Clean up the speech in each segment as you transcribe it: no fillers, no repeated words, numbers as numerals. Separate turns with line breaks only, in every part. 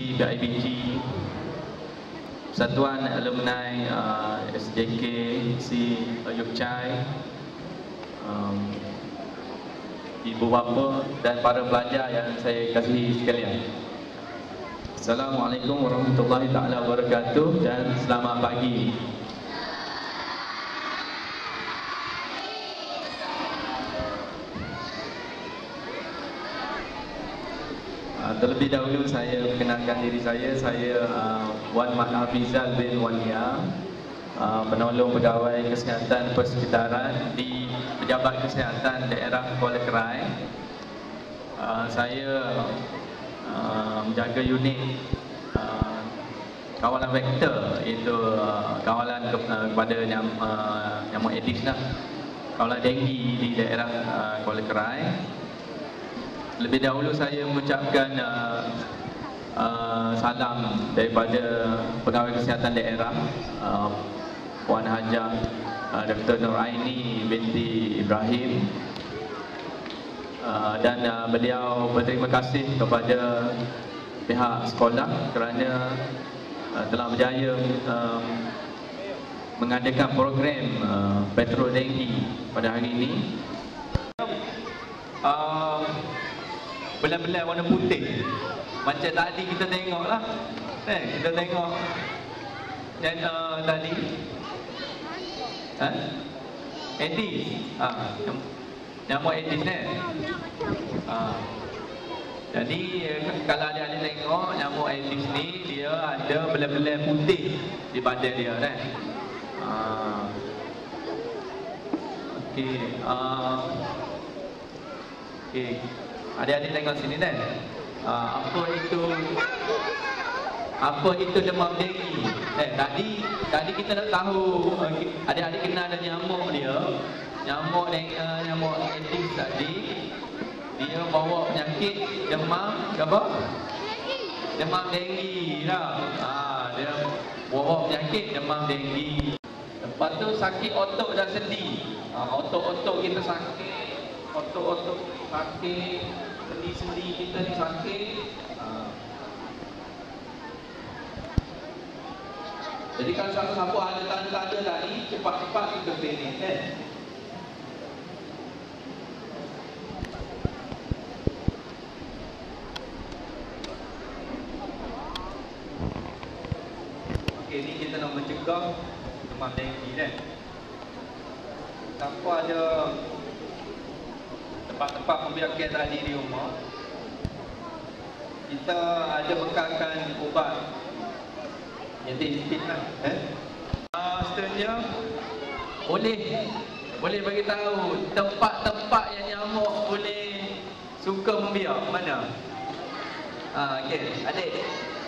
PIBG, Persatuan Alumni SJK si Ayub Chai, ibu bapa dan para pelajar yang saya kasihi sekalian. Assalamualaikum warahmatullahi taala wabarakatuh dan selamat pagi. Terlebih dahulu saya perkenalkan diri saya Wan Mat Hafizal bin Wania, penolong pegawai kesihatan persekitaran di Pejabat Kesihatan Daerah Kuala Krai. Saya menjaga unit kawalan vektor, iaitu kawalan kepada nyamuk Aedes lah, kawalan denggi di daerah Kuala Krai. Lebih dahulu saya mengucapkan salam daripada Pegawai Kesihatan Daerah Puan Hajah Dr. Nuraini binti Ibrahim, dan beliau berterima kasih kepada pihak sekolah kerana telah berjaya mengadakan program patrol denggi pada hari ini. Belah-belah warna putih macam tadi kita tengok lah, kita tengok dan tadi Aedes, nyamuk Aedes jadi kalau adik-adik tengok nyamuk Aedes ni, dia ada belah-belah putih di badan dia kan. Okey. Adik-adik tengok sini kan. Apa itu demam denggi? Tadi kita dah tahu, adik-adik kenal ada nyamuk dia. Nyamuk Aedes tadi, dia bawa penyakit demam apa? Demam denggi lah. Dia bawa penyakit demam denggi. Lepas tu sakit otot dan sendi. Otot-otot kita sakit. Otot-otot sakit, sendi-sendi kita ni sakit. Jadi kalau siapa-siapa ada tanda-tanda tadi, cepat-cepat kita training kan. Okey, ni kita nak mencegah demam denggi kan. Siapa ada tempat-tempat pembiakan tadi di rumah, kita ada bekalkan ubat yang disiplin lah. Seterusnya boleh bagi tahu tempat-tempat yang nyamuk boleh suka membiak mana? Okey, adik.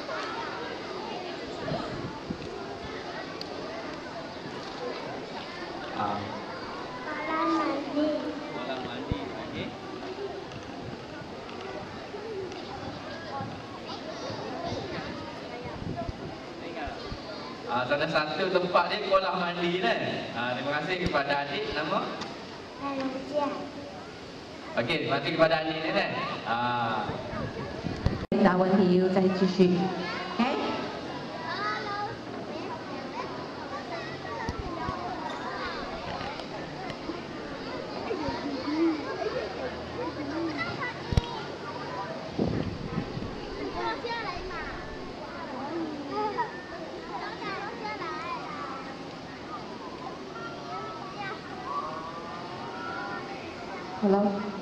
Kolam mandi. Salah satu tempat dia kolam mandi kan. Terima kasih kepada adik. Nama? Najah. Okey, terima kasih kepada adik ni kan.
答问题又再继续。Hello.